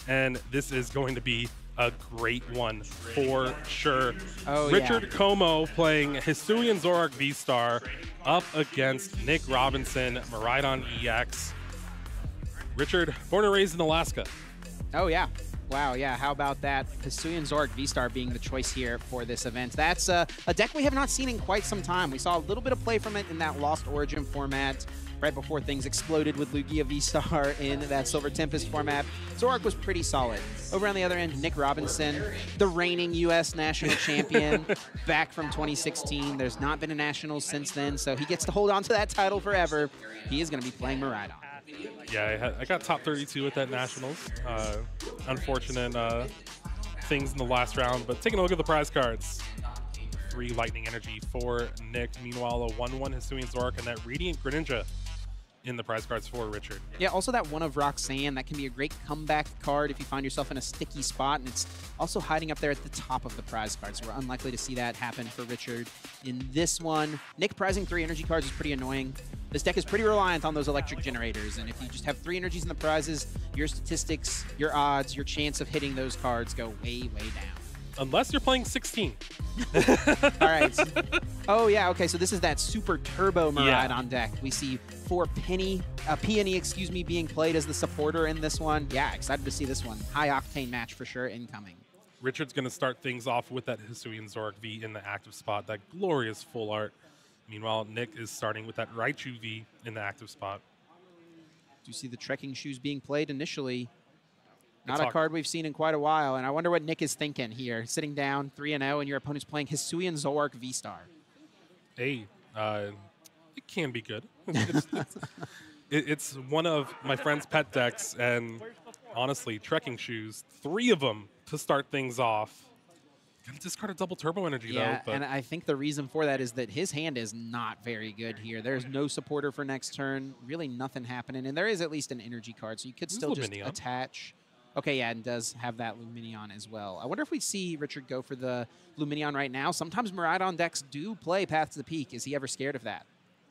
and this is going to be a great one for sure. Oh, Richard yeah. Como playing Hisuian Zorak V-Star up against Nick Robinson, Miraidon EX. Richard, born and raised in Alaska. Oh, yeah. Wow, yeah, how about that? Hisuian Zorak V-Star being the choice here for this event. That's a deck we have not seen in quite some time. We saw a little bit of play from it in that Lost Origin format right before things exploded with Lugia V-Star in that Silver Tempest format. Zorak was pretty solid. Over on the other end, Nick Robinson, the reigning U.S. national champion, back from 2016. There's not been a national since then, so he gets to hold on to that title forever. He is going to be playing Miraidon. Yeah, I got top 32 at that Nationals. Unfortunate things in the last round, but taking a look at the prize cards. 3 Lightning Energy for Nick. Meanwhile, a 1-1 Hisuian Zorak and that Radiant Greninja in the prize cards for Richard. Yeah, also that one of Roxanne, that can be a great comeback card if you find yourself in a sticky spot, and it's also hiding up there at the top of the prize cards, so we're unlikely to see that happen for Richard in this one. Nick prizing 3 energy cards is pretty annoying. This deck is pretty reliant on those electric generators, and if you just have 3 energies in the prizes, your statistics, your odds, your chance of hitting those cards go way, way down. Unless you're playing 16. All right. Oh, yeah, okay, so this is that super turbo Miraidon deck. We see 4 Peony, excuse me, being played as the supporter in this one. Yeah, excited to see this one. High octane match for sure incoming. Richard's going to start things off with that Hisuian Zorak V in the active spot, that glorious full art. Meanwhile, Nick is starting with that Raichu V in the active spot. Do you see the trekking shoes being played initially? Not a card we've seen in quite a while, and I wonder what Nick is thinking here. Sitting down 3-0, and your opponent's playing Hisuian Zorak V-Star. Hey, it can be good. It's one of my friend's pet decks, and honestly, trekking shoes, 3 of them to start things off. Gotta discard a double turbo energy, yeah, though. And I think the reason for that is that his hand is not very good here. There's no supporter for next turn, really nothing happening, and there is at least an energy card, so you could still just attach. Okay, yeah, and does have that Lumineon as well. I wonder if we see Richard go for the Lumineon right now. Sometimes Miraidon decks do play Path to the Peak. Is he ever scared of that?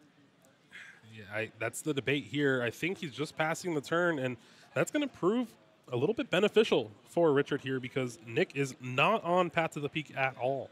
Yeah, that's the debate here. I think he's just passing the turn, and that's going to prove a little bit beneficial for Richard here because Nick is not on Path to the Peak at all.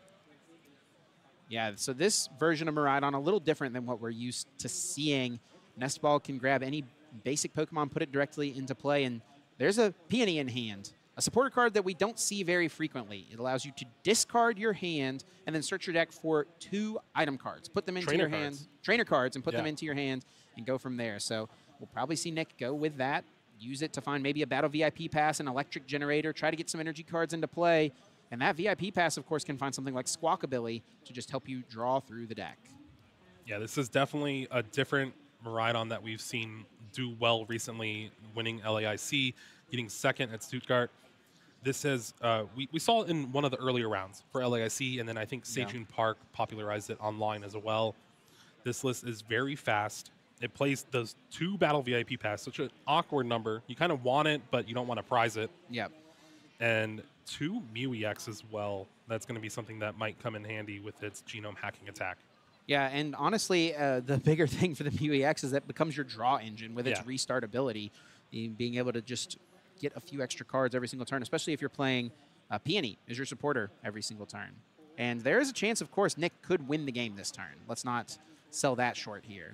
Yeah, so this version of Miraidon, a little different than what we're used to seeing. Nest Ball can grab any basic Pokemon, put it directly into play, and there's a Peony in hand, a supporter card that we don't see very frequently. It allows you to discard your hand and then search your deck for 2 item cards. Put them into your hand, trainer cards, and put them into your hand and go from there. So we'll probably see Nick go with that, use it to find maybe a Battle VIP Pass, an Electric Generator, try to get some energy cards into play. And that VIP Pass, of course, can find something like Squawkabilly to just help you draw through the deck. Yeah, this is definitely a different Miraidon that we've seen do well recently, winning LAIC, getting second at Stuttgart. This has, we saw it in one of the earlier rounds for LAIC, and then I think Sejun Park popularized it online as well. This list is very fast. It plays those 2 Battle VIP Pass, such an awkward number. You kind of want it, but you don't want to prize it. Yep. And 2 Mew EX as well. That's going to be something that might come in handy with its genome hacking attack. Yeah, and honestly, the bigger thing for the Mew EX is that it becomes your draw engine with its restart ability, being able to just get a few extra cards every single turn, especially if you're playing Peony as your supporter every single turn. And there is a chance, of course, Nick could win the game this turn. Let's not sell that short here.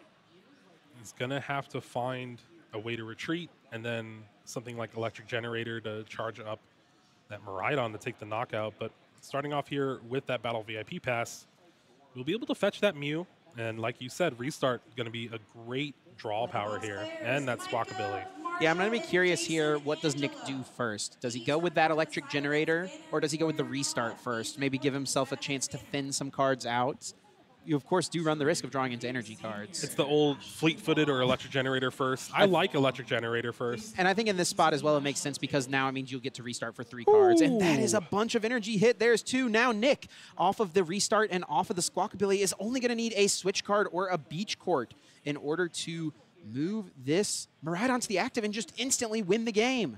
He's going to have to find a way to retreat and then something like Electric Generator to charge up that Miraidon to take the knockout. But starting off here with that Battle VIP Pass, we'll be able to fetch that Mew. And like you said, Restart going to be a great draw power here. And that Squawkabilly. Yeah, I'm going to be curious here, what does Nick do first? Does he go with that Electric Generator, or does he go with the Restart first? Maybe give himself a chance to thin some cards out. You, of course, do run the risk of drawing into energy cards. It's the old Fleet-Footed or Electric Generator first. I like Electric Generator first. And I think in this spot as well, it makes sense because now it means you'll get to restart for 3 cards. And that is a bunch of energy hit. There's 2. Now Nick, off of the Restart and off of the Squawkabilly, is only going to need a Switch card or a Beach Court in order to move this Miraidon to the active and just instantly win the game.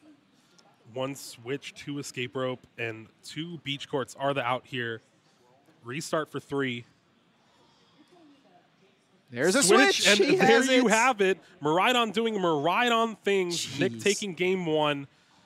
1 Switch, 2 Escape Rope, and 2 Beach Courts are the out here. Restart for 3. There's a switch, and there you have it. Miraidon doing Miraidon things. Jeez. Nick taking game 1.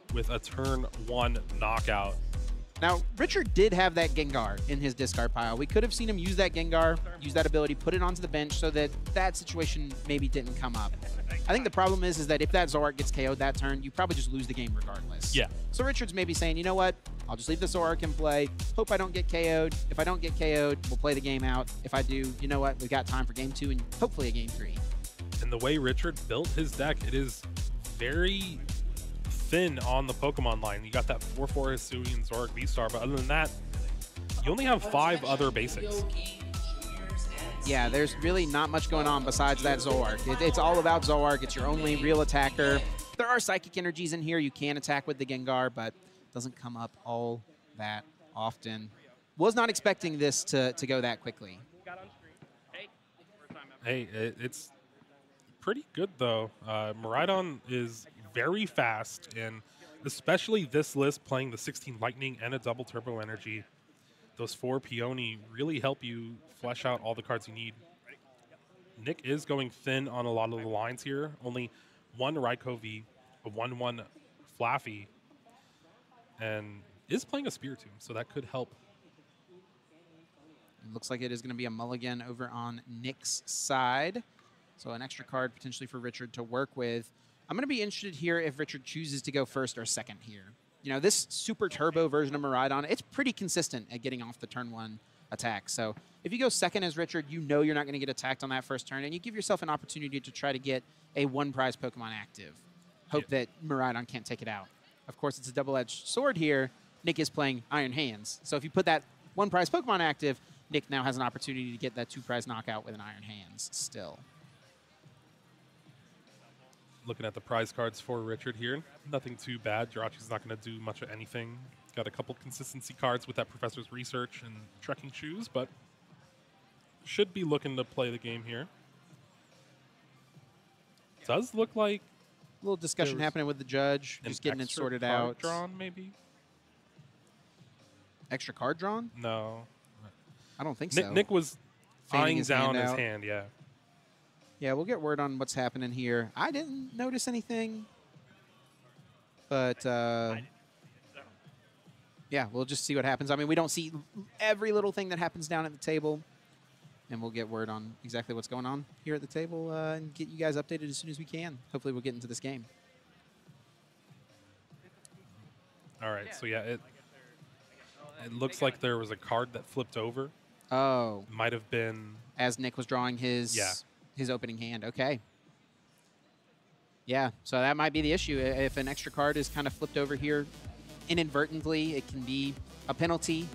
with a turn 1 knockout. Now, Richard did have that Gengar in his discard pile. We could have seen him use that Gengar, use that ability, put it onto the bench so that that situation maybe didn't come up. I think the problem is that if that Zoroark gets KO'd that turn, you probably just lose the game regardless. Yeah. So Richard's maybe saying, you know what? I'll just leave the Zoroark in play. Hope I don't get KO'd. If I don't get KO'd, we'll play the game out. If I do, you know what? We've got time for game 2 and hopefully a game 3. And the way Richard built his deck, it is very thin on the Pokemon line. You got that 4/4 Hisuian Zoroark V-Star, but other than that, you only have 5 other basics. Yeah, there's really not much going on besides that Zoroark. It's all about Zoroark. It's your only real attacker. There are psychic energies in here. You can attack with the Gengar, but it doesn't come up all that often. Was not expecting this to go that quickly. Hey, it's pretty good, though. Miraidon is very fast, and especially this list playing the 16 Lightning and a double Turbo Energy, those 4 Peony really help you flesh out all the cards you need. Nick is going thin on a lot of the lines here. Only 1 Raikou V, a 1/1 Flaffy, and is playing a Spiritomb, so that could help. It looks like it is going to be a mulligan over on Nick's side. So an extra card potentially for Richard to work with. I'm going to be interested here if Richard chooses to go first or second here. You know, this super turbo version of Miraidon, it's pretty consistent at getting off the turn 1 attack. So if you go second as Richard, you know you're not going to get attacked on that first turn, and you give yourself an opportunity to try to get a 1-prize Pokemon active. Hope that Miraidon can't take it out. Of course, it's a double-edged sword here. Nick is playing Iron Hands. So if you put that 1-prize Pokemon active, Nick now has an opportunity to get that 2-prize knockout with an Iron Hands still. Looking at the prize cards for Richard here, nothing too bad. Jirachi's not going to do much of anything. Got a couple consistency cards with that Professor's Research and Trekking Shoes, but should be looking to play the game here. Does look like A little discussion happening with the judge, just getting it sorted out. Drawn, maybe? Extra card drawn? No. I don't think so. Nick was Fanning eyeing down hand his out. hand, yeah. Yeah, we'll get word on what's happening here. I didn't notice anything, but yeah, we'll just see what happens. I mean, we don't see every little thing that happens down at the table, and we'll get word on exactly what's going on here at the table and get you guys updated as soon as we can. Hopefully we'll get into this game. All right, so yeah, it looks like there was a card that flipped over. Oh, Might have been... as Nick was drawing his opening hand. Okay. Yeah, so that might be the issue. If an extra card is kind of flipped over here inadvertently, it can be a penalty.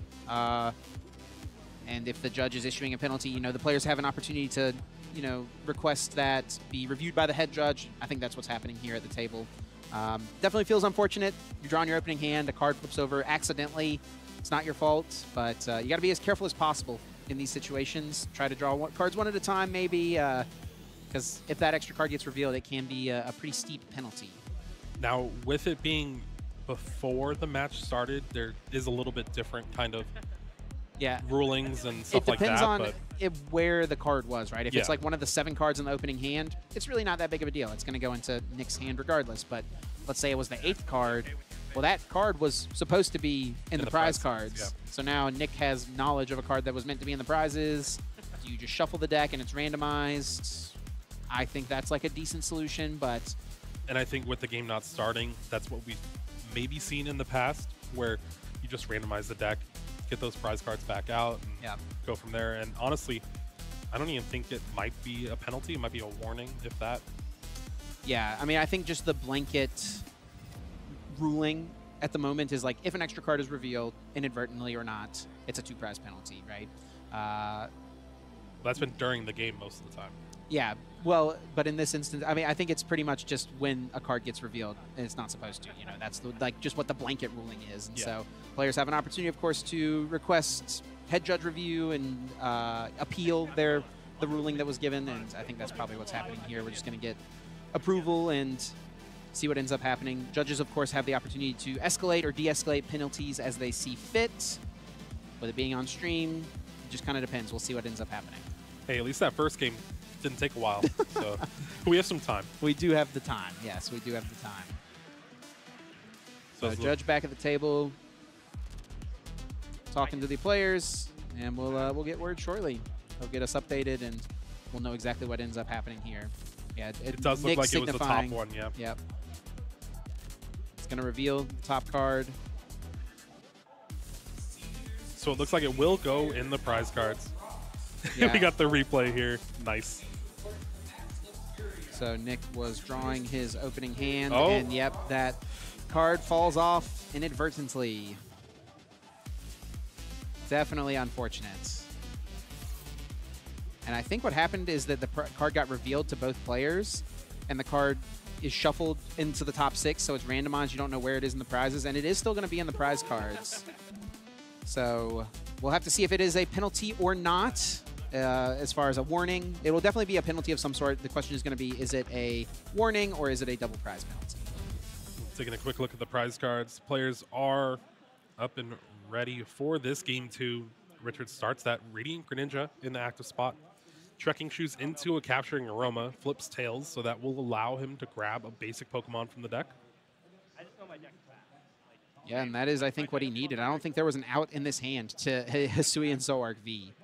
And if the judge is issuing a penalty, you know, the players have an opportunity to, you know, request that be reviewed by the head judge. I think that's what's happening here at the table. Definitely feels unfortunate. You're drawing your opening hand, a card flips over accidentally. It's not your fault, but you got to be as careful as possible in these situations. Try to draw cards one at a time, maybe, because if that extra card gets revealed, it can be a pretty steep penalty. Now, with it being before the match started, there is a little bit different kind of rulings and stuff like that. It depends on where the card was, right? If Yeah. it's like one of the 7 cards in the opening hand, it's really not that big of a deal. It's going to go into Nick's hand regardless. But let's say it was the 8th card. Well, that card was supposed to be in the prize cards. Yeah. So now Nick has knowledge of a card that was meant to be in the prizes. Do you just shuffle the deck and it's randomized? I think that's like a decent solution, but... And I think with the game not starting, that's what we've maybe seen in the past, where you just randomize the deck, get those prize cards back out, and go from there. And honestly, I don't even think it might be a penalty. It might be a warning, if that. Yeah, I mean, I think just the blanket ruling at the moment is like, if an extra card is revealed inadvertently or not, it's a 2-prize penalty, right? That's been during the game most of the time. Yeah, well, but in this instance, I mean, I think it's pretty much just when a card gets revealed, and it's not supposed to. You know, that's like just what the blanket ruling is. And so players have an opportunity, of course, to request head judge review and appeal the ruling that was given, and I think that's probably what's happening here. We're just going to get approval and see what ends up happening. Judges, of course, have the opportunity to escalate or de-escalate penalties as they see fit. With it being on stream, it just kind of depends. We'll see what ends up happening. Hey, at least that first game didn't take a while, so we have some time. We do have the time. Yes, we do have the time. So Does Judge back at the table, talking to the players, and we'll get word shortly. He'll get us updated, and we'll know exactly what ends up happening here. Yeah, it does look like it was the top one. Yeah. Yep. It's gonna reveal the top card. So it looks like it will go in the prize cards. Yeah. We got the replay here. Nice. So Nick was drawing his opening hand, Oh. and yep, that card falls off inadvertently. Definitely unfortunate. And I think what happened is that the card got revealed to both players, and the card is shuffled into the top 6, so it's randomized. You don't know where it is in the prizes, and it is still going to be in the prize cards. So we'll have to see if it is a penalty or not. As far as a warning, it will definitely be a penalty of some sort. The question is going to be, is it a warning or is it a double prize penalty? Taking a quick look at the prize cards. Players are up and ready for this game 2. Richard starts that Radiant Greninja in the active spot. Trekking Shoes into a Capturing Aroma, flips Tails, so that will allow him to grab a basic Pokemon from the deck. Yeah, and that is, I think, what he needed. I don't think there was an out in this hand to Hisuian Zoroark V.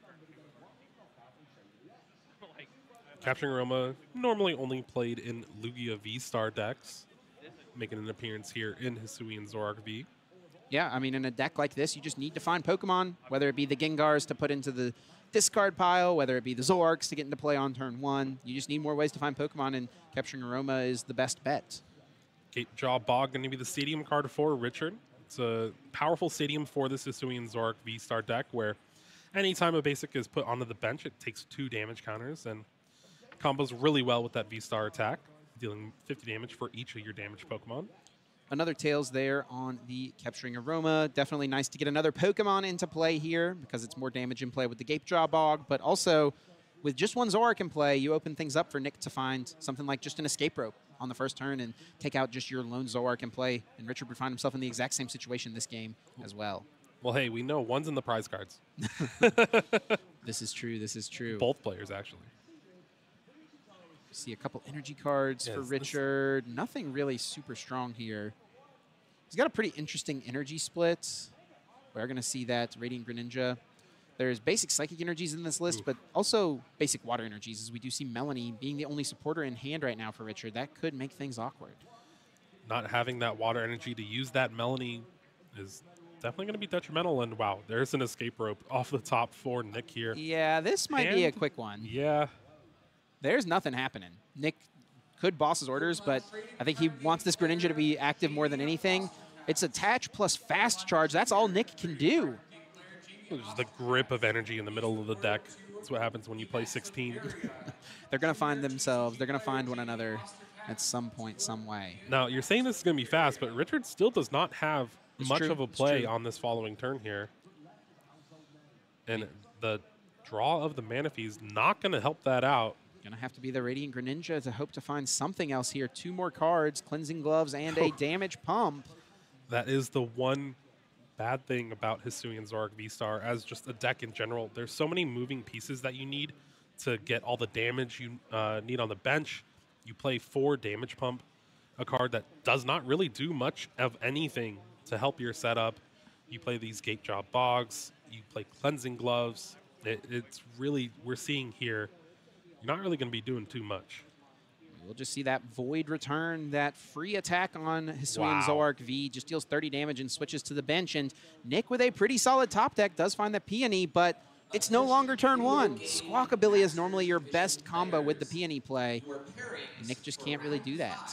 Capturing Aroma normally only played in Lugia V-Star decks, making an appearance here in Hisuian Zoroark V. Yeah, I mean, in a deck like this, you just need to find Pokemon, whether it be the Gengars to put into the discard pile, whether it be the Zoroarks to get into play on turn 1. You just need more ways to find Pokemon, and Capturing Aroma is the best bet. Gatejaw Bog going to be the stadium card for Richard. It's a powerful stadium for this Hisuian Zoroark V-Star deck, where anytime a basic is put onto the bench, it takes 2 damage counters, and combos really well with that V-Star attack, dealing 50 damage for each of your damaged Pokemon. Another Tails there on the Capturing Aroma. Definitely nice to get another Pokemon into play here because it's more damage in play with the Gapejaw Bog, but also with just one Zoroark in play, you open things up for Nick to find something like just an Escape Rope on the first turn and take out just your lone Zoroark in play, and Richard would find himself in the exact same situation this game as well. Well, hey, we know one's in the prize cards. This is true. This is true. Both players, actually. See a couple energy cards for Richard. Nothing really super strong here. He's got a pretty interesting energy split. We're going to see that Radiant Greninja. There's basic psychic energies in this list, but also basic water energies, as we do see Melanie being the only supporter in hand right now for Richard. That could make things awkward. Not having that water energy to use that Melanie is definitely going to be detrimental. And wow, there's an Escape Rope off the top for Nick here. Yeah, this might be a quick one. Yeah. There's nothing happening. Nick could boss his orders, but I think he wants this Greninja to be active more than anything. It's attach plus fast charge. That's all Nick can do. Just the grip of energy in the middle of the deck. That's what happens when you play 16. They're going to find themselves. They're going to find one another at some point, some way. Now, you're saying this is going to be fast, but Richard still does not have much of a play on this following turn here. And the draw of the Manaphy is not going to help that out. Going to have to be the Radiant Greninja to hope to find something else here. 2 more cards, Cleansing Gloves, and a Damage Pump. That is the one bad thing about Hisuian Zoroark V-Star as just a deck in general. There's so many moving pieces that you need to get all the damage you need on the bench. You play 4 Damage Pump, a card that does not really do much of anything to help your setup. You play these Gatejaw Bogs. You play Cleansing Gloves. It's really, we're seeing here, you're not really going to be doing too much. We'll just see that Void return, that free attack on Hisuian Zoroark V, just deals 30 damage and switches to the bench. And Nick, with a pretty solid top deck, does find the Peony, but it's no longer turn 1. Squawkabilly is normally your best combo with the Peony play. Nick just can't really do that.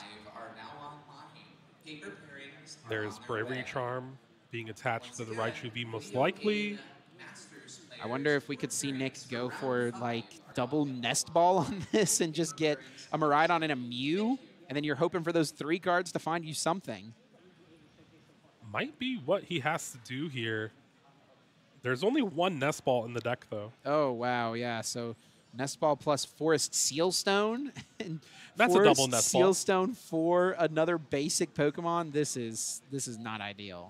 There's Bravery Charm being attached to the Raichu V most likely. I wonder if we could see Nick go for like double Nest Ball on this and just get a Miraidon and a Mew, and then you're hoping for those 3 cards to find you something. Might be what he has to do here. There's only 1 Nest Ball in the deck, though. Oh, wow, yeah. So Nest Ball plus Forest Sealstone. And that's Forest a double Nest Ball. Sealstone for another basic Pokemon. This is not ideal.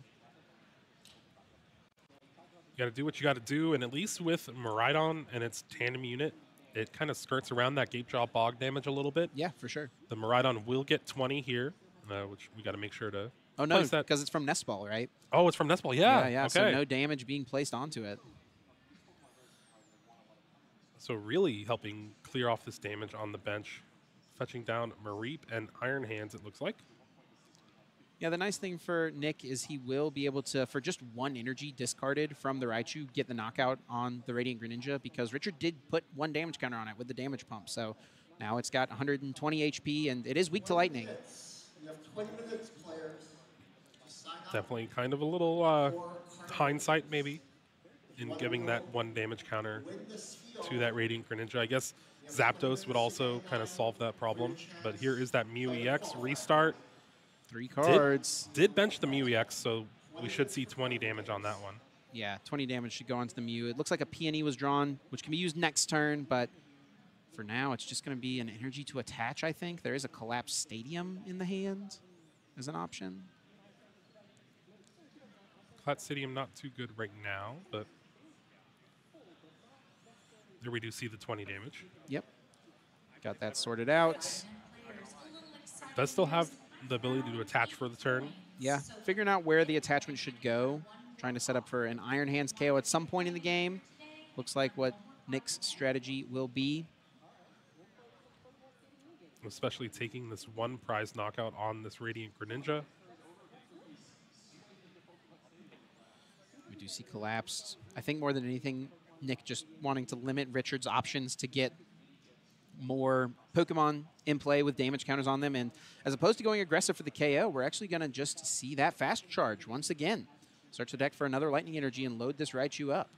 You got to do what you got to do, and at least with Miraidon and its tandem unit, it kind of skirts around that Gatejaw Bog damage a little bit. Yeah, for sure. The Miraidon will get 20 here. which we got to make sure to Oh, no, place that. because it's from Nestball, right? Oh, it's from Nestball. Yeah. Yeah, Okay. so no damage being placed onto it. So really helping clear off this damage on the bench, fetching down Mareep and Iron Hands, it looks like. Yeah, the nice thing for Nick is he will be able to, for just one energy discarded from the Raichu, get the knockout on the Radiant Greninja, because Richard did put one damage counter on it with the damage pump. So now it's got 120 HP, and it is weak to lightning. You have 20 minutes, players. Definitely kind of a little hindsight, maybe, in giving that one damage counter to that Radiant Greninja. I guess Zapdos would also kind of solve that problem. But here is that Mew EX restart. 3 cards. Did bench the Mew EX, so we should see 20 damage on that one. Yeah, 20 damage should go onto the Mew. It looks like a Peony was drawn, which can be used next turn, but for now, it's just going to be an energy to attach, I think. There is a Collapsed Stadium in the hand as an option. Clat Stadium not too good right now, but there we do see the 20 damage. Yep. Got that sorted out. Does still have the ability to attach for the turn. Yeah, figuring out where the attachment should go. Trying to set up for an Iron Hands KO at some point in the game. Looks like what Nick's strategy will be. Especially taking this one prize knockout on this Radiant Greninja. We do see Collapsed. I think more than anything, Nick just wanting to limit Richard's options to get more Pokemon in play with damage counters on them. And as opposed to going aggressive for the KO, we're actually going to just see that fast charge once again. Search the deck for another Lightning Energy and load this Raichu up.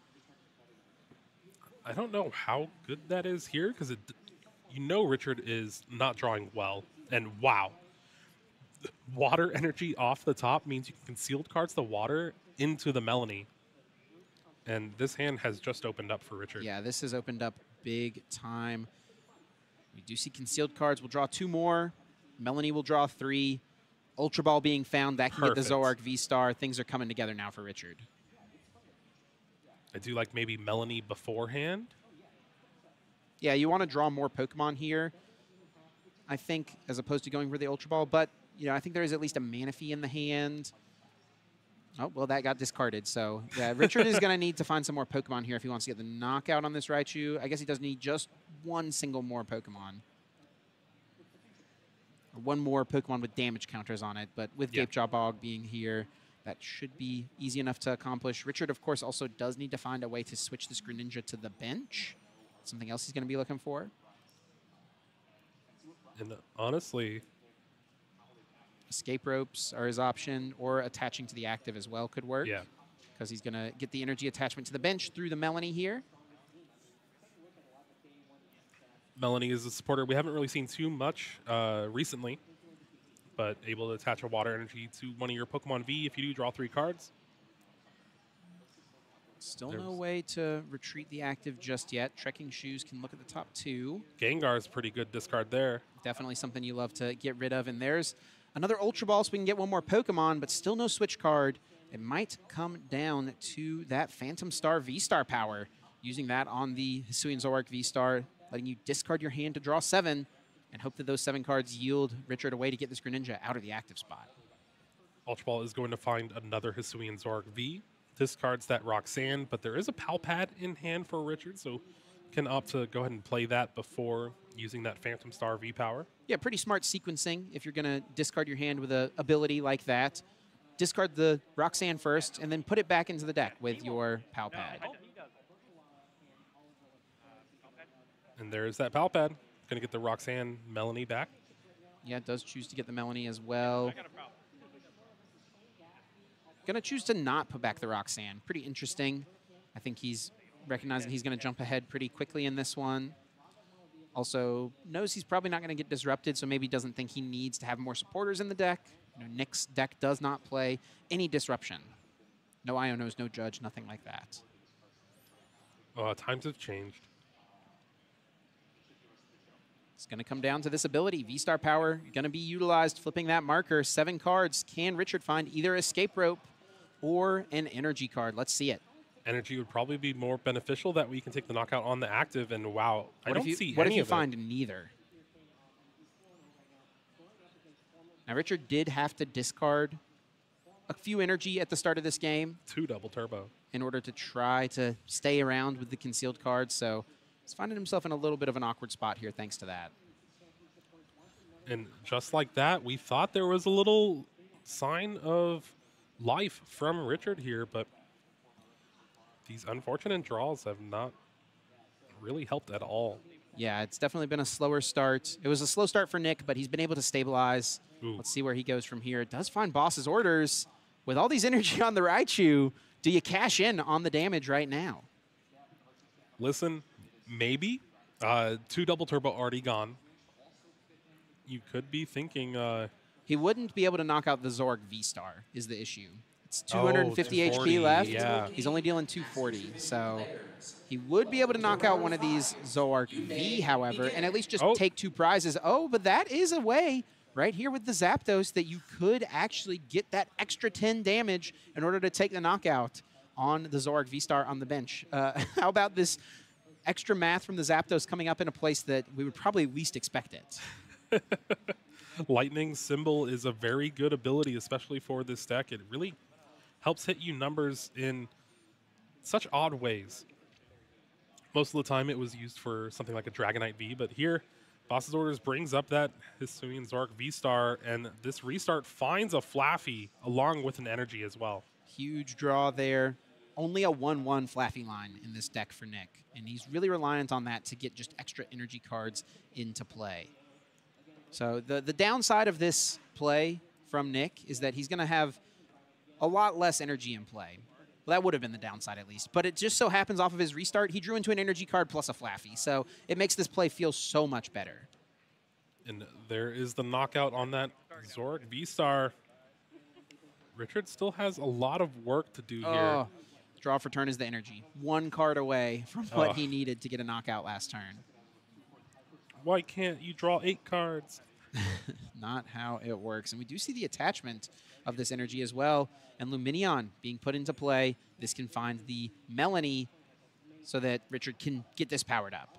I don't know how good that is here, because you know Richard is not drawing well. And wow, water energy off the top means you can concealed cards the water into the Melanie. And this hand has just opened up for Richard. Yeah, this has opened up big time. We do see concealed cards. We'll draw 2 more. Melanie will draw 3. Ultra Ball being found. That can get the Perfect. Zoroark V-Star. Things are coming together now for Richard. I do like maybe Melanie beforehand. Yeah, you want to draw more Pokemon here, I think, as opposed to going for the Ultra Ball. But, you know, I think there is at least a Manaphy in the hand. Oh, well, that got discarded. So, yeah, Richard is going to need to find some more Pokemon here if he wants to get the knockout on this Raichu. I guess he does need just one single more Pokemon. Or one more Pokemon with damage counters on it. But with Yeah. Gapejaw Bog being here, that should be easy enough to accomplish. Richard, of course, also does need to find a way to switch this Greninja to the bench. Something else he's going to be looking for. And honestly, Escape ropes are his option, or attaching to the active as well could work. yeah. Because he's going to get the energy attachment to the bench through the Melanie here. Melanie is a supporter we haven't really seen too much recently, but able to attach a water energy to one of your Pokemon V if you do draw 3 cards. Still no There's- way to retreat the active just yet. Trekking Shoes can look at the top 2. Gengar's pretty good discard there. Definitely something you love to get rid of. And there's another Ultra Ball so we can get one more Pokemon, but still no switch card. It might come down to that Phantom Star V-Star power. Using that on the Hisuian Zoroark V-Star, letting you discard your hand to draw 7 and hope that those 7 cards yield Richard a way to get this Greninja out of the active spot. Ultra Ball is going to find another Hisuian Zoroark V. Discards that Roxanne, but there is a Palpad in hand for Richard, so can opt to go ahead and play that before using that Phantom Star V power. Yeah, pretty smart sequencing if you're going to discard your hand with an ability like that. Discard the Roxanne first, and then put it back into the deck with your Palpad. And there's that Palpad. Going to get the Roxanne Melanie back. Yeah, it does choose to get the Melanie as well. Going to choose to not put back the Roxanne. Pretty interesting. I think he's recognizing he's going to jump ahead pretty quickly in this one. Also knows he's probably not going to get disrupted, so maybe doesn't think he needs to have more supporters in the deck. You know, Nick's deck does not play any disruption. No Ionos, no Judge, nothing like that. Times have changed. It's going to come down to this ability. V-Star power going to be utilized, flipping that marker. 7 cards. Can Richard find either Escape Rope or an energy card? Let's see it. Energy would probably be more beneficial. That we can take the knockout on the active, and wow, I don't see What if any you of it. find neither? Now, Richard did have to discard a few energy at the start of this game 2 double turbo. in order to try to stay around with the concealed cards, so he's finding himself in a little bit of an awkward spot here thanks to that. And just like that, we thought there was a little sign of life from Richard here, but these unfortunate draws have not really helped at all. Yeah, it's definitely been a slower start. It was a slow start for Nick, but he's been able to stabilize. Ooh. Let's see where he goes from here. It does find Boss's orders. With all these energy on the Raichu, do you cash in on the damage right now? Listen, maybe. 2 double turbo already gone. You could be thinking, He wouldn't be able to knock out the Zorg V-Star is the issue. It's 250 HP 240, left. yeah. He's only dealing 240, so he would be able to knock out one of these Zoroark V, however, and at least just take 2 prizes. Oh, but that is a way right here with the Zapdos that you could actually get that extra 10 damage in order to take the knockout on the Zoroark V-Star on the bench. How about this extra math from the Zapdos coming up in a place that we would probably least expect it? Lightning Symbol is a very good ability, especially for this deck. It really helps hit you numbers in such odd ways. Most of the time it was used for something like a Dragonite V, but here, Boss's Orders brings up that Hisuian Zoroark V-Star, and this restart finds a Flaffy along with an energy as well. Huge draw there. Only a 1-1 Flaffy line in this deck for Nick, and he's really reliant on that to get just extra energy cards into play. So the downside of this play from Nick is that he's going to have a lot less energy in play. Well, that would have been the downside at least. But it just so happens off of his restart, he drew into an energy card plus a Flaffy. So it makes this play feel so much better. And there is the knockout on that Zoroark V-Star. Richard still has a lot of work to do here. Draw for turn is the energy. 1 card away from what he needed to get a knockout last turn. Why can't you draw 8 cards? Not how it works. And we do see the attachment of this energy as well. And Lumineon being put into play. This can find the Melanie so that Richard can get this powered up.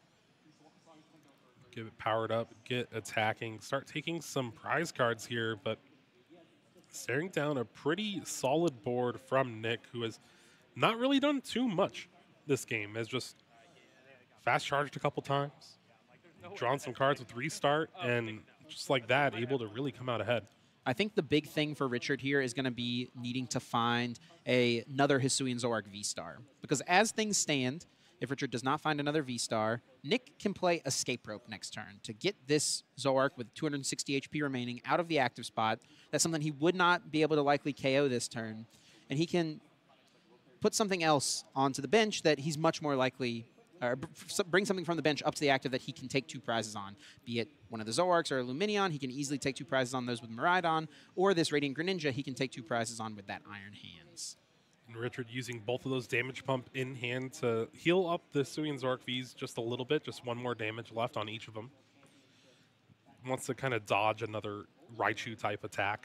Get it powered up, get attacking, start taking some prize cards here, but staring down a pretty solid board from Nick, who has not really done too much this game. Has just fast charged a couple times, drawn some cards with restart, and just like that, able to really come out ahead. I think the big thing for Richard here is going to be needing to find another Hisuian Zoroark V-Star. Because as things stand, if Richard does not find another V-Star, Nick can play Escape Rope next turn to get this Zoroark with 260 HP remaining out of the active spot. That's something he would not be able to likely KO this turn. And he can put something else onto the bench that he's much more likely, or bring something from the bench up to the active that he can take 2 prizes on, be it one of the Zoroarks or a Lumineon. He can easily take 2 prizes on those with Miraidon, or this Radiant Greninja, he can take 2 prizes on with that Iron Hands. And Richard using both of those damage pump in hand to heal up the Hisuian Zoroark Vs just a little bit, just 1 more damage left on each of them. Wants to kind of dodge another Raichu type attack.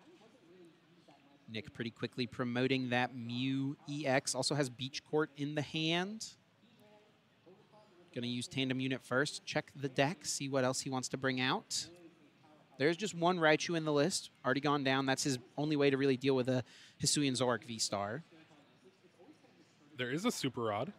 Nick pretty quickly promoting that Mew EX. Also has Beach Court in the hand. Going to use Tandem Unit first. Check the deck, see what else he wants to bring out. There's just 1 Raichu in the list. Already gone down. That's his only way to really deal with a Hisuian Zoroark V-Star. There is a Super Rod.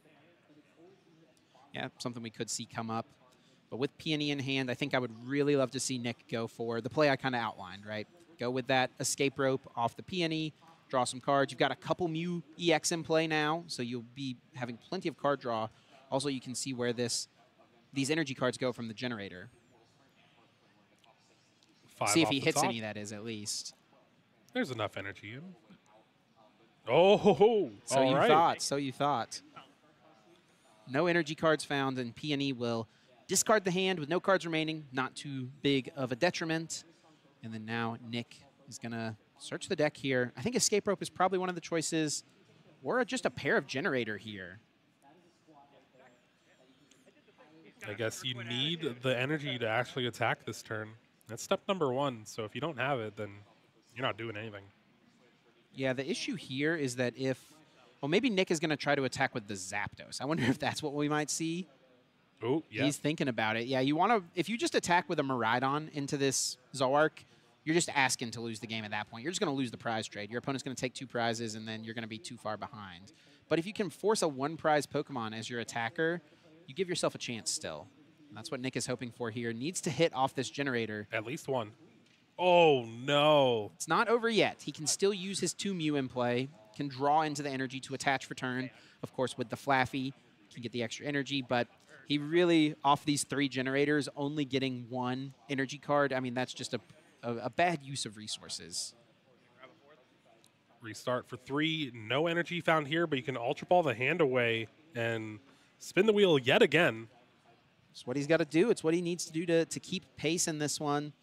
Yeah, something we could see come up. But with Peony in hand, I think I would really love to see Nick go for the play I kind of outlined, right? Go with that Escape Rope off the Peony, draw some cards. You've got a couple Mew EX in play now, so you'll be having plenty of card draw. Also, you can see where these energy cards go from the generator. 5 See if off he the hits top. any, that is, at least. There's enough energy in. Oh, So all you right. thought, so you thought. No energy cards found, and Peony will discard the hand with no cards remaining. Not too big of a detriment. And then now Nick is going to search the deck here. I think Escape Rope is probably one of the choices, or just a pair of Generator here. I guess you need the energy to actually attack this turn. That's step number 1. So if you don't have it, then you're not doing anything. Yeah, the issue here is that well, maybe Nick is going to try to attack with the Zapdos. I wonder if that's what we might see. Oh, yeah. He's thinking about it. Yeah, you want to, if you just attack with a Miraidon into this Zoroark, you're just asking to lose the game at that point. You're just going to lose the prize trade. Your opponent's going to take 2 prizes, and then you're going to be too far behind. But if you can force a 1-prize Pokemon as your attacker, you give yourself a chance still. And that's what Nick is hoping for here. Needs to hit off this generator. At least one. Oh, no. It's not over yet. He can still use his 2 Mew in play, can draw into the energy to attach for turn. Of course, with the Flaffy, can get the extra energy, but he really, off these 3 generators, only getting 1 energy card. I mean, that's just a bad use of resources. Restart for 3. No energy found here, but you can Ultra Ball the hand away and spin the wheel yet again. It's what he's got to do. It's what he needs to do to keep pace in this one.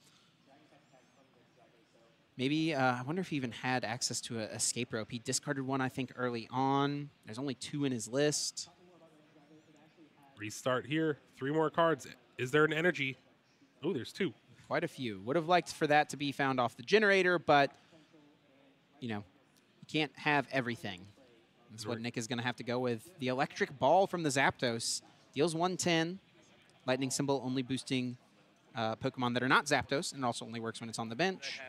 Maybe, I wonder if he even had access to an escape rope. He discarded one, I think, early on. There's only 2 in his list. Restart here. 3 more cards. Is there an energy? Oh, there's 2. Quite a few. Would have liked for that to be found off the generator, but, you know, you can't have everything. That's what Nick is going to have to go with. The electric ball from the Zapdos deals 110. Lightning symbol only boosting Pokemon that are not Zapdos, and it also only works when it's on the bench.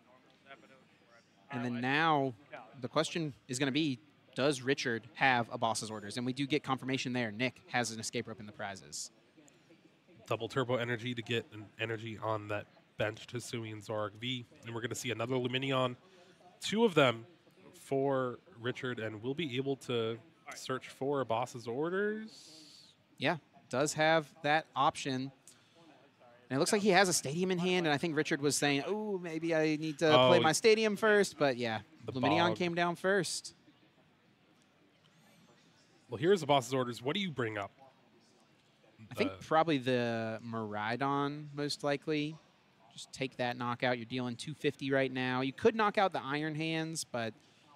And then now the question is going to be, does Richard have a boss's orders? And we do get confirmation there. Nick has an escape rope in the prizes. Double turbo energy to get an energy on that bench to Sumi and Zoroark V. And we're going to see another Lumineon. 2 of them for Richard, and we'll be able to search for a boss's orders. Yeah, does have that option. And it looks like he has a stadium in hand, and I think Richard was saying, oh, maybe I need to play my stadium first. But yeah, Lumineon came down first. Well, here's the boss's orders. What do you bring up? I think probably the Miraidon, most likely. Just take that knockout. You're dealing 250 right now. You could knock out the Iron Hands, but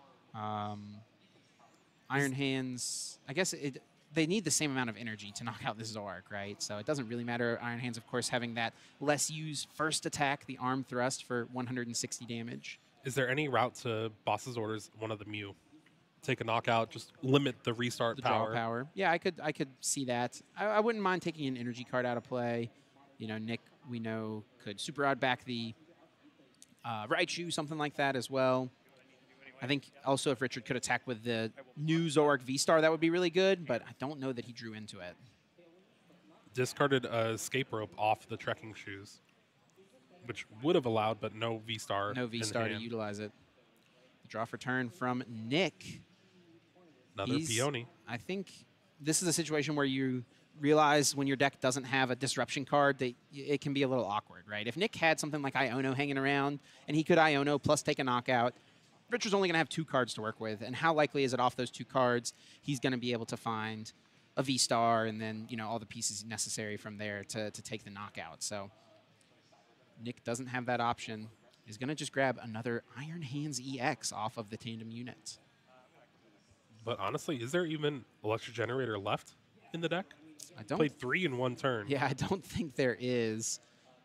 Iron Hands, I guess they need the same amount of energy to knock out this Zoroark, right? So it doesn't really matter. Iron Hands, of course, having that less use first attack, the arm thrust for 160 damage. Is there any route to boss's orders, one of the Mew? Take a knockout, just limit the restart Draw power. Yeah, I could see that. I wouldn't mind taking an energy card out of play. You know, Nick, we know, could Super Rod back the Raichu, something like that as well. I think also if Richard could attack with the new Zoroark V-Star, that would be really good, but I don't know that he drew into it. Discarded a escape rope off the trekking shoes, which would have allowed, but no V-Star. No V-Star to utilize it. Draw for turn from Nick. Another Peony. I think this is a situation where you realize when your deck doesn't have a disruption card that it can be a little awkward, right? If Nick had something like Iono hanging around and he could Iono plus take a knockout, Richard's only going to have 2 cards to work with. And how likely is it off those 2 cards he's going to be able to find a V-Star and then, you know, all the pieces necessary from there to take the knockout. So Nick doesn't have that option. He's going to just grab another Iron Hands EX off of the tandem unit. But honestly, is there even Electric Generator left in the deck? I don't. Played 3 in 1 turn. Yeah, I don't think there is.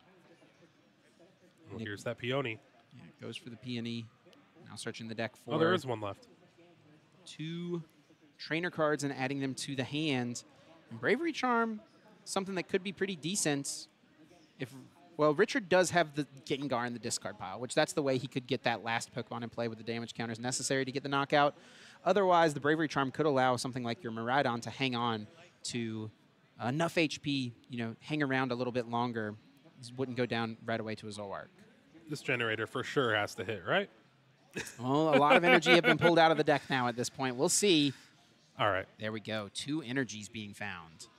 Well, here's that Peony. Yeah, goes for the Peony. Now searching the deck for... Oh, there is one left. 2 trainer cards and adding them to the hand. And Bravery Charm, something that could be pretty decent. Well, Richard does have the Gengar in the discard pile, which that's the way he could get that last Pokemon in play with the damage counters necessary to get the knockout. Otherwise, the Bravery Charm could allow something like your Miraidon to hang on to enough HP, you know, hang around a little bit longer. This wouldn't go down right away to a Zoroark. This generator for sure has to hit, right? Well, a lot of energy have been pulled out of the deck now at this point. We'll see. All right. There we go. 2 energies being found.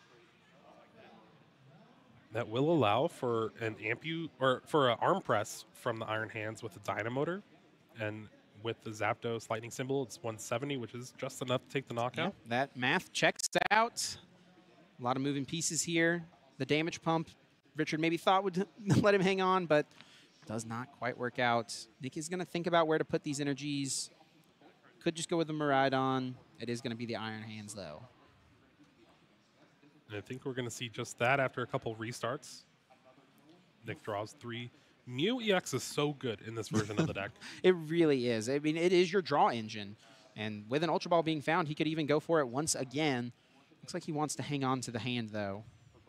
That will allow for an for an arm press from the Iron Hands with the Dynamotor, and with the Zapdos lightning symbol, it's 170, which is just enough to take the knockout. Yeah, that math checks out. A lot of moving pieces here. The damage pump, Richard maybe thought would let him hang on, but does not quite work out. Nick is going to think about where to put these energies. Could just go with the Miraidon. It is going to be the Iron Hands, though. And I think we're going to see just that after a couple restarts. Nick draws 3. Mew EX is so good in this version of the deck. It really is. I mean, it is your draw engine. And with an Ultra Ball being found, he could even go for it once again. Looks like he wants to hang on to the hand, though.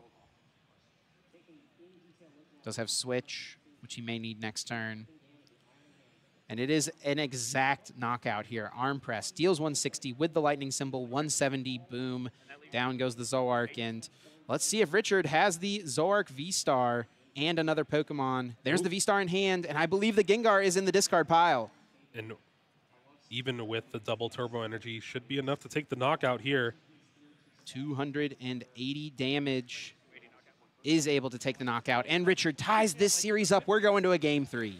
Does have switch, which he may need next turn. And it is an exact knockout here. Arm press, deals 160 with the lightning symbol, 170, boom. Down goes the Zoroark, and let's see if Richard has the Zoroark V-Star and another Pokemon. There's the V-Star in hand, and I believe the Gengar is in the discard pile. And even with the double turbo energy, should be enough to take the knockout here. 280 damage, is able to take the knockout, and Richard ties this series up. We're going to a game 3.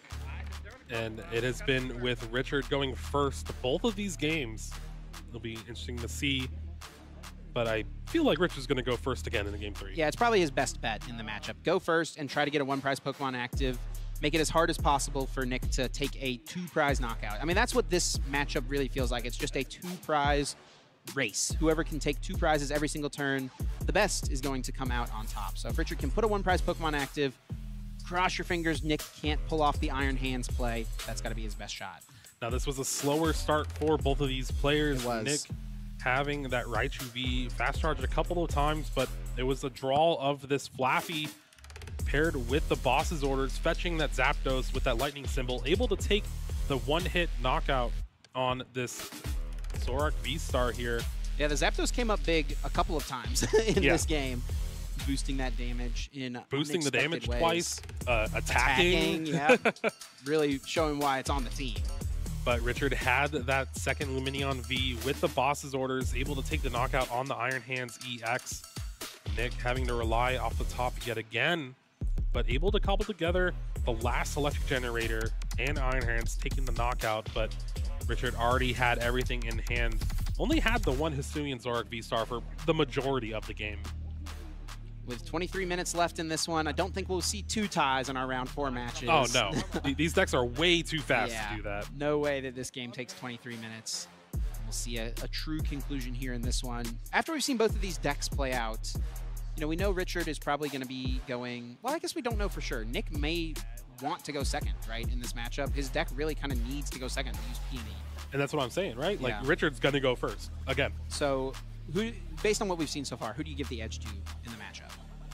And it has been with Richard going first both of these games. It'll be interesting to see, but I feel like Richard's going to go first again in the game 3. Yeah, it's probably his best bet in the matchup. Go first and try to get a 1-prize Pokemon active. Make it as hard as possible for Nick to take a 2-prize knockout. I mean, that's what this matchup really feels like. It's just a 2-prize race. Whoever can take 2 prizes every single turn, the best is going to come out on top. So if Richard can put a 1-prize Pokemon active, cross your fingers Nick can't pull off the Iron Hands play. That's got to be his best shot. Now, this was a slower start for both of these players. It was. Nick having that Raichu V fast charged a couple of times, but it was a draw of this Flaffy paired with the boss's orders, fetching that Zapdos with that lightning symbol, able to take the one-hit knockout on this Zoroark V-Star here. Yeah, the Zapdos came up big a couple of times in this game, boosting that damage in boosting the damage ways. twice, attacking. Yeah, really showing why it's on the team. But Richard had that second Lumineon V with the boss's orders, able to take the knockout on the Iron Hands EX. Nick having to rely off the top yet again, but able to cobble together the last electric generator and Iron Hands taking the knockout. But Richard already had everything in hand. Only had the one Hisuian Zoroark V-Star for the majority of the game. With 23 minutes left in this one, I don't think we'll see 2 ties in our round 4 matches. Oh, no. These decks are way too fast to do that. No way that this game takes 23 minutes. We'll see a true conclusion here in this one. After we've seen both of these decks play out, you know, we know Richard is probably going to be going... Well, I guess we don't know for sure. Nick may want to go second, right, in this matchup. His deck really kind of needs to go second to use Peony. And that's what I'm saying, right? Like, Yeah. Richard's going to go first, again. So, who, based on what we've seen so far, who do you give the edge to in the matchup?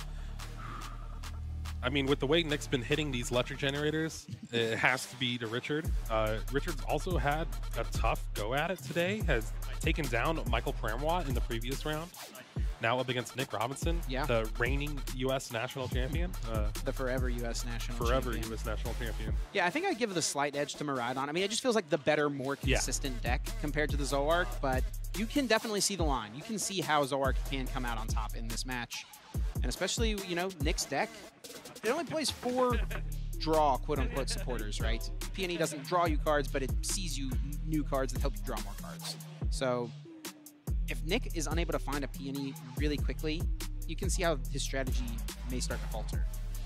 I mean, with the way Nick's been hitting these electric generators, it has to be to Richard. Richard's also had a tough go at it today, has taken down Michael Pramwa in the previous round. Now up against Nick Robinson, the reigning U.S. national champion. The forever U.S. national forever champion. U.S. national champion. Yeah, I think I'd give the slight edge to Miraidon. I mean, it just feels like the better, more consistent deck compared to the Zoroark, but you can definitely see the line. You can see how Zoroark can come out on top in this match. And especially, you know, Nick's deck, it only plays 4 draw, quote-unquote, supporters, right? Peony doesn't draw you cards, but it sees you new cards that help you draw more cards. So if Nick is unable to find a Peony really quickly, you can see how his strategy may start to falter.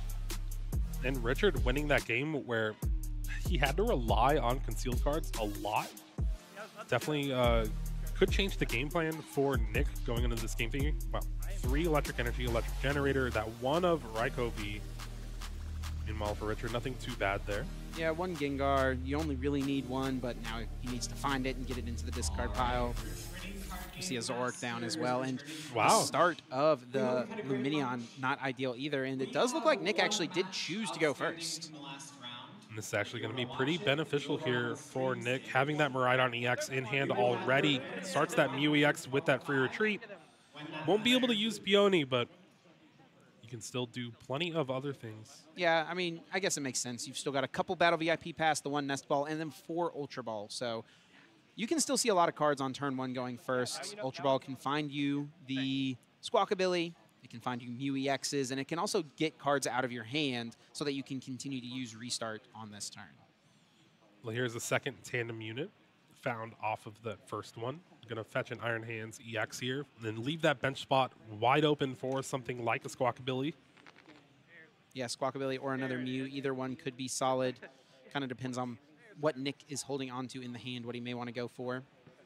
And Richard winning that game where he had to rely on concealed cards a lot, definitely could change the game plan for Nick going into this game thinking, wow, 3 electric energy, electric generator, that one of Raikou V. Meanwhile, for Richard, nothing too bad there. Yeah, 1 Gengar. You only really need 1, but now he needs to find it and get it into the discard pile. You see a Zoroark down as well. And the start of the Lumineon, not ideal either. And it does look like Nick actually did choose to go first. And this is actually going to be pretty beneficial here for Nick. Having that Miraidon EX in hand already, starts that Mew EX with that free retreat. Won't be able to use Peony, but you can still do plenty of other things. Yeah, I mean, I guess it makes sense. You've still got a couple Battle VIP Pass, the 1 Nest Ball, and then 4 Ultra Ball. So you can still see a lot of cards on turn 1 going first. Ultra Ball can find you the Squawkabilly. It can find you Mew EXs, and it can also get cards out of your hand so that you can continue to use Restart on this turn. Well, here's the second tandem unit found off of the first one. Going to fetch an Iron Hands EX here, and then leave that bench spot wide open for something like a Squawkabilly. Yeah, Squawkabilly or another Mew. Either one could be solid. Kind of depends on what Nick is holding onto in the hand, what he may want to go for.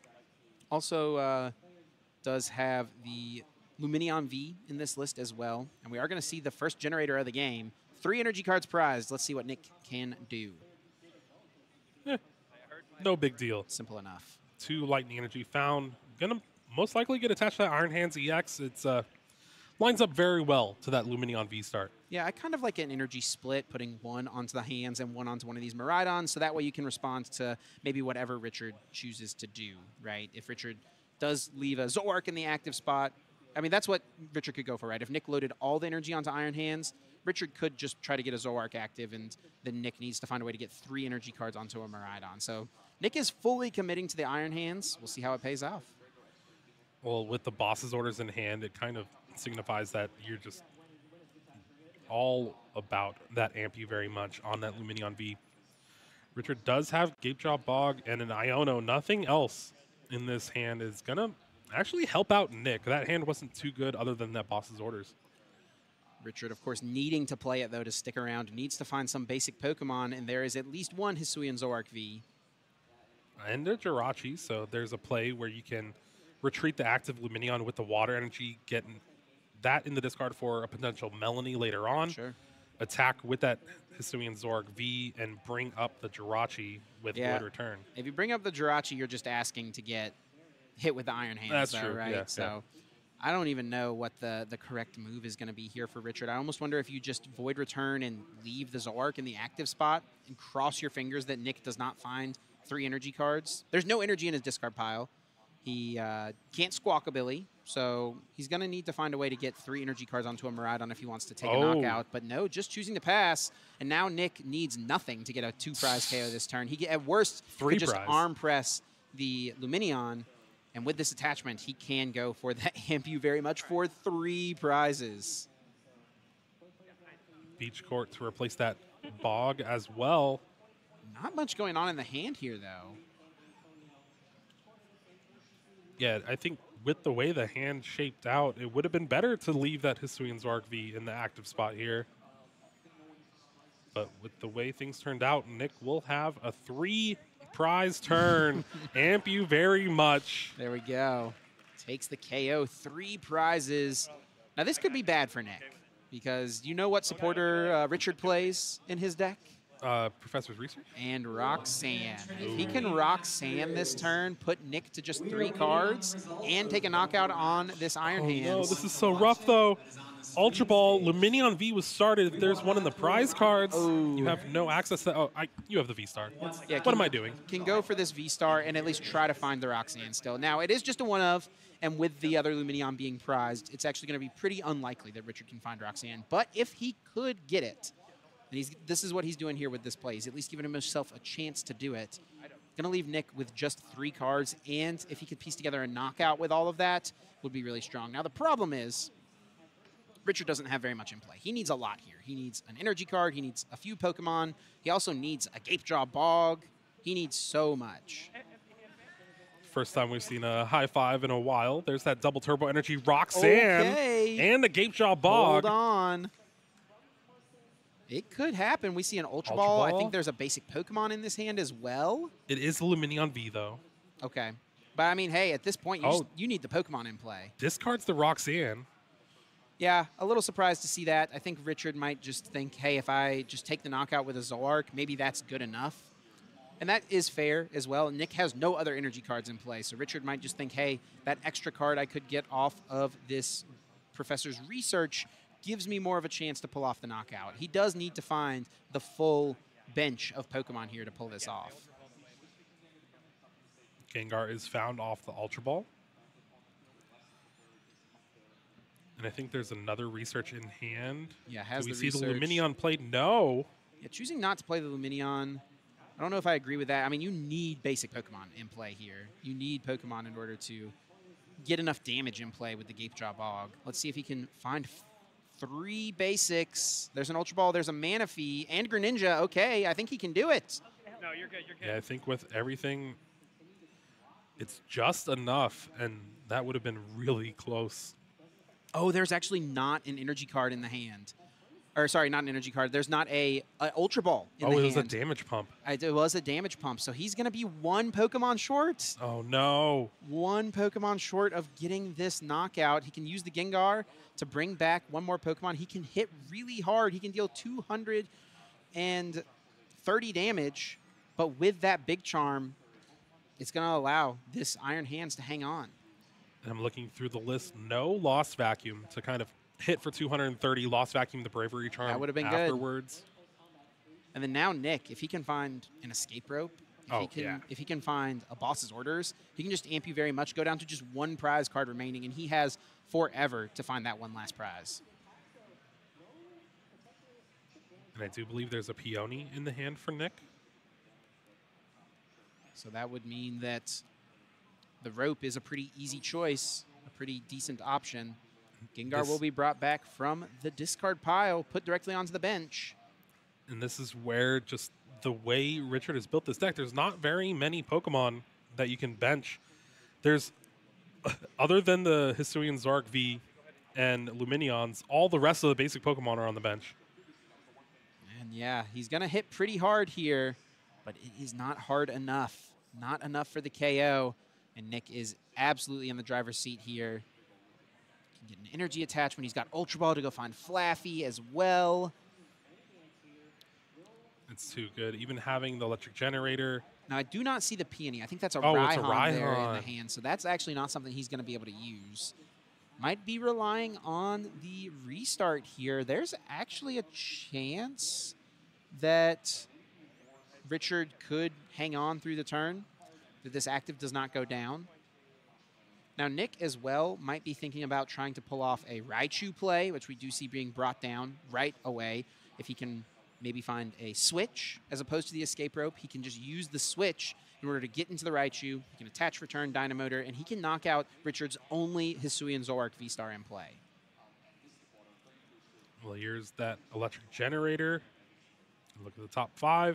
Also does have the Lumineon V in this list as well. And we are going to see the first generator of the game. 3 energy cards prized. Let's see what Nick can do. No big deal. Simple enough. 2 lightning energy found. Gonna most likely get attached to that Iron Hands EX. It's lines up very well to that Lumineon V start. Yeah, I kind of like an energy split, putting one onto the hands and one onto one of these Miraidons, so that way you can respond to maybe whatever Richard chooses to do, right? If Richard does leave a Zoroark in the active spot, I mean, that's what Richard could go for, right? If Nick loaded all the energy onto Iron Hands, Richard could just try to get a Zoroark active, and then Nick needs to find a way to get 3 energy cards onto a Miraidon. So Nick is fully committing to the Iron Hands. We'll see how it pays off. Well, with the boss's orders in hand, it kind of signifies that you're just all about that Ampu very much on that Lumineon V. Richard does have Gapejaw Bog and an Iono. Nothing else in this hand is going to actually help out Nick. That hand wasn't too good other than that boss's orders. Richard, of course, needing to play it, though, to stick around, needs to find some basic Pokemon, and there is at least one Hisuian Zoroark V. And a Jirachi, so there's a play where you can retreat the active Lumineon with the water energy, get that in the discard for a potential Melanie later on. Sure. Attack with that Hisuian Zoroark V and bring up the Jirachi with Void Return. If you bring up the Jirachi, you're just asking to get hit with the Iron Hands. That's though, true, right? yeah, So I don't even know what the correct move is going to be here for Richard. I almost wonder if you just Void Return and leave the Zoroark in the active spot and cross your fingers that Nick does not find 3 energy cards. There's no energy in his discard pile. He can't Squawkabilly, so he's going to need to find a way to get 3 energy cards onto a Miraidon if he wants to take a knockout. But no, just choosing to pass. And now Nick needs nothing to get a 2-prize KO this turn. He, at worst, could just arm press the Lumineon. And with this attachment, he can go for that Ampu very much for 3 prizes. Beach Court to replace that Bog as well. Not much going on in the hand here, though. Yeah, I think with the way the hand shaped out, it would have been better to leave that Hisuian Zoroark V in the active spot here. But with the way things turned out, Nick will have a 3-prize turn. Amp you very much. There we go. Takes the KO, 3 prizes. Now, this could be bad for Nick because you know what supporter Richard plays in his deck? Professor's Research? And Roxanne. If he can Roxanne this turn, put Nick to just 3 cards, and take a knockout on this Iron Hands. No, this is so rough, though. Ultra Ball, Lumineon V was started. If there's one in the prize cards, you have no access to you have the V-Star. Yeah, what am I doing? Can go for this V-Star and at least try to find the Roxanne still. Now, it is just a one-of, and with the other Lumineon being prized, it's actually going to be pretty unlikely that Richard can find Roxanne. But if he could get it, and this is what he's doing here with this play. He's at least giving himself a chance to do it. Going to leave Nick with just 3 cards, and if he could piece together a knockout with all of that, would be really strong. Now, the problem is Richard doesn't have very much in play. He needs a lot here. He needs an energy card. He needs a few Pokemon. He also needs a Gapejaw Bog. He needs so much. First time we've seen a high five in a while. There's that double turbo energy Roxanne and the Gapejaw Bog. Hold on. It could happen. We see an Ultra Ball. I think there's a basic Pokemon in this hand as well. It is the Lumineon V, though. Okay. But, I mean, hey, at this point, you need the Pokemon in play. Discards the Roxanne. Yeah, a little surprised to see that. I think Richard might just think, hey, if I just take the knockout with a Zoroark, maybe that's good enough. And that is fair as well. Nick has no other energy cards in play, so Richard might just think, hey, that extra card I could get off of this Professor's Research gives me more of a chance to pull off the knockout. He does need to find the full bench of Pokemon here to pull this off. Gengar is found off the Ultra Ball. And I think there's another research in hand. Yeah, has Do we the see research. the Lumineon played? No. Yeah, choosing not to play the Lumineon, I don't know if I agree with that. I mean, you need basic Pokemon in play here. You need Pokemon in order to get enough damage in play with the Gapejaw Bog. Let's see if he can find 3 basics. There's an Ultra Ball, there's a Manaphy, and Greninja. Okay, I think he can do it. No, you're good. You're good. Yeah, I think with everything, it's just enough, and that would have been really close. Oh, there's actually not an energy card in the hand. Or, sorry, not an energy card. There's not a Ultra Ball in the hand. Oh, it was a damage pump. It was a damage pump, so he's going to be 1 Pokemon short. Oh, no. 1 Pokemon short of getting this knockout. He can use the Gengar to bring back 1 more Pokemon. He can hit really hard. He can deal 230 damage, but with that Big Charm, it's going to allow this Iron Hands to hang on. And I'm looking through the list. No Lost Vacuum to kind of hit for 230, lost vacuum the Bravery Charm That would've been good. afterwards. And then now Nick, if he can find an escape rope, if he can find a boss's orders, he can just amp you very much, go down to just one prize card remaining, and he has forever to find that one last prize. And I do believe there's a Peony in the hand for Nick. So that would mean that the rope is a pretty easy choice, a pretty decent option. Gengar will be brought back from the discard pile, put directly onto the bench. And this is where just the way Richard has built this deck, there's not very many Pokemon that you can bench. There's, other than the Hisuian Zoroark V and Lumineons, all the rest of the basic Pokemon are on the bench. And yeah, he's going to hit pretty hard here, but it is not hard enough. Not enough for the KO. And Nick is absolutely in the driver's seat here. Can get an energy attachment. He's got Ultra Ball to go find Flaffy as well. It's too good. Even having the electric generator. Now, I do not see the Peony. I think that's a Oh, it's a Raihan there in Raihan. the hand. So that's actually not something he's going to be able to use. Might be relying on the restart here. There's actually a chance that Richard could hang on through the turn, that this active does not go down. Now, Nick as well might be thinking about trying to pull off a Raichu play, which we do see being brought down right away. If he can maybe find a switch as opposed to the escape rope, he can just use the switch in order to get into the Raichu. He can attach return Dynamotor, and he can knock out Richard's only Hisuian Zoroark V-Star in play. Well, here's that electric generator. Look at the top 5.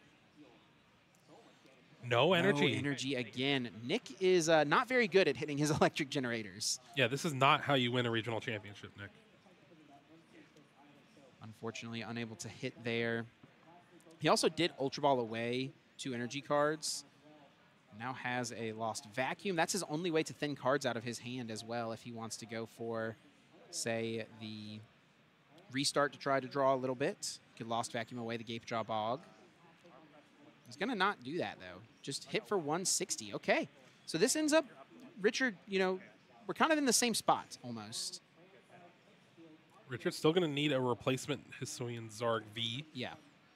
No energy. No energy again. Nick is not very good at hitting his electric generators. Yeah, this is not how you win a regional championship, Nick. Unfortunately, unable to hit there. He also did Ultra Ball away 2 energy cards. Now has a lost vacuum. That's his only way to thin cards out of his hand as well if he wants to go for, say, the restart to try to draw a little bit. Could lost vacuum away the Gape Jaw Bog. He's going to not do that, though. Just hit for 160. Okay. So this ends up, Richard, you know, we're kind of in the same spot almost. Richard's still going to need a replacement Hisuian Zoroark V. Yeah.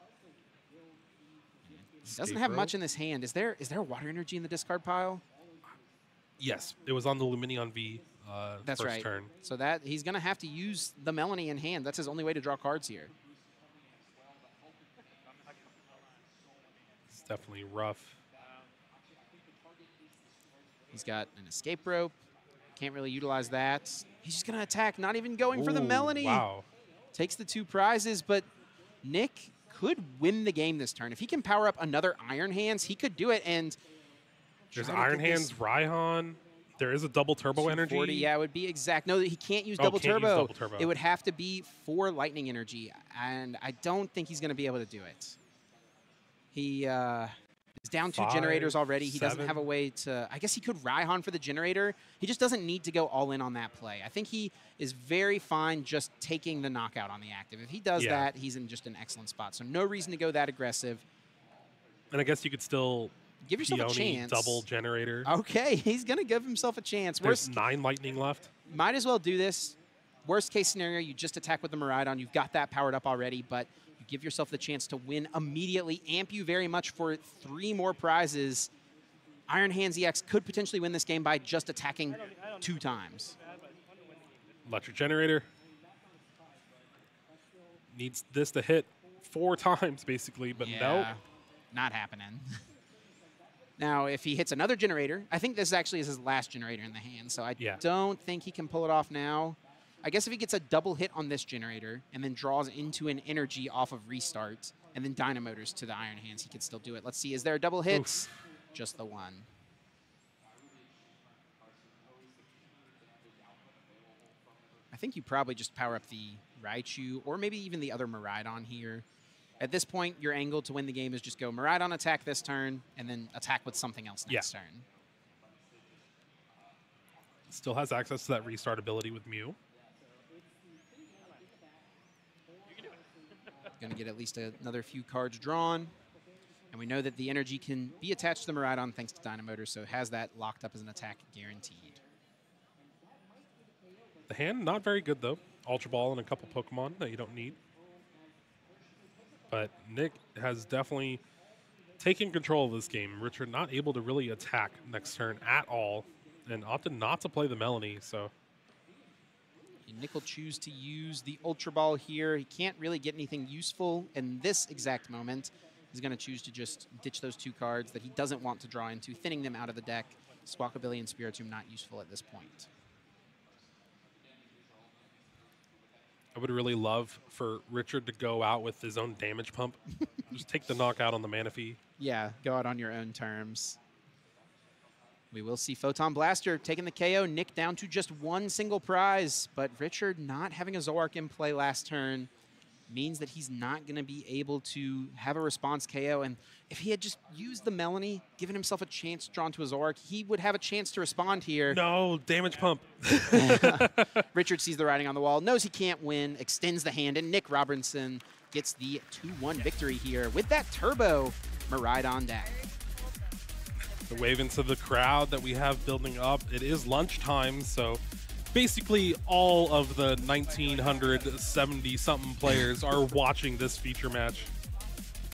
He doesn't have much in this hand. Is there water energy in the discard pile? Yes, it was on the Lumineon V That's first right. turn. So that he's going to have to use the Melanie in hand. That's his only way to draw cards here. It's definitely rough. He's got an escape rope. Can't really utilize that. He's just going to attack, not even going for the Ooh, Melanie. Wow. Takes the 2 prizes, but Nick could win the game this turn. If he can power up another Iron Hands, he could do it. And There's try to Iron get this Hands, Raihan. There is a double turbo 240, energy. yeah, it would be exact. No, he can't use Oh, double can't use turbo. double turbo. It would have to be 4 lightning energy, and I don't think he's going to be able to do it. He is down 2 5, generators already. He doesn't 7. have a way to. I guess he could Raihan for the generator. He just doesn't need to go all in on that play. I think he is very fine just taking the knockout on the active. If he does Yeah. that, he's in just an excellent spot. So no reason to go that aggressive. And I guess you could still Give yourself a Peony chance. double generator. Okay, he's going to give himself a chance. There's 9 lightning left. Might as well do this. Worst case scenario, you just attack with the Miraidon. You've got that powered up already, but you give yourself the chance to win immediately. Amp you very much for 3 more prizes. Iron Hands EX could potentially win this game by just attacking 2 times. Electric generator. Needs this to hit 4 times, basically, but no. Not happening. Now, if he hits another generator, I think this actually is his last generator in the hand, so I don't think he can pull it off now. I guess if he gets a double hit on this generator and then draws into an energy off of restart and then Dynamotors to the Iron Hands, he could still do it. Let's see, is there a double hit? Oof. Just the 1. I think you probably just power up the Raichu or maybe even the other Miraidon here. At this point, your angle to win the game is just go Miraidon attack this turn and then attack with something else next turn. Still has access to that restart ability with Mew. Going to get at least another few cards drawn. And we know that the energy can be attached to the Miraidon thanks to Dynamotor, so it has that locked up as an attack guaranteed. The hand, not very good, though. Ultra Ball and a couple Pokemon that you don't need. But Nick has definitely taken control of this game. Richard not able to really attack next turn at all and opted not to play the Melanie. So Nick will choose to use the Ultra Ball here. He can't really get anything useful in this exact moment. He's going to choose to just ditch those 2 cards that he doesn't want to draw into, thinning them out of the deck. Squawkabilly and Spiritomb not useful at this point. I would really love for Richard to go out with his own damage pump. Just take the knockout on the Manaphy. Yeah, go out on your own terms. We will see Photon Blaster taking the KO. Nick down to just 1 single prize, but Richard not having a Zoroark in play last turn means that he's not going to be able to have a response KO. And if he had just used the Melanie, given himself a chance drawn to a Zoroark, he would have a chance to respond here. No, damage pump. Richard sees the writing on the wall, knows he can't win, extends the hand, and Nick Robinson gets the 2-1 victory here with that turbo Miraidon deck. The wave into the crowd that we have building up. It is lunchtime, so basically all of the 1,970-something players are watching this feature match.